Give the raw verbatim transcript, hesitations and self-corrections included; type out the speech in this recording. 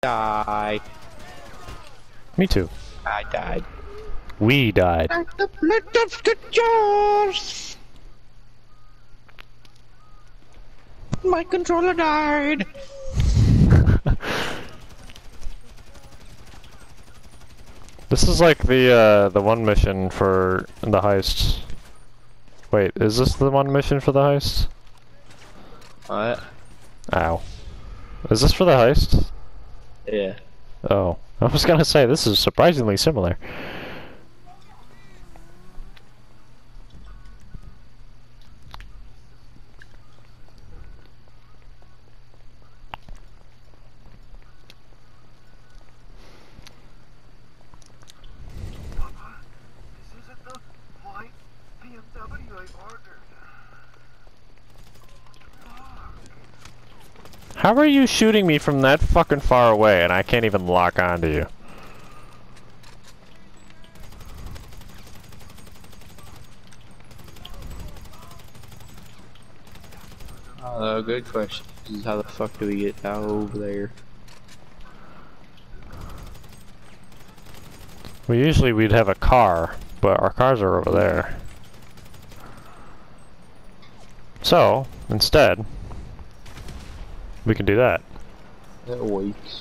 die. Me too. I died. We died. The blood of the jaws. My controller died. This is like the uh, the one mission for the heist. Wait, is this the one mission for the heist? What? Ow. Is this for the heist? Yeah. Oh, I was gonna say this is surprisingly similar. How are you shooting me from that fucking far away and I can't even lock onto you? Oh, good question. This is how the fuck do we get out over there? Well, usually we'd have a car, but our cars are over there. So, instead, we can do that. That waits.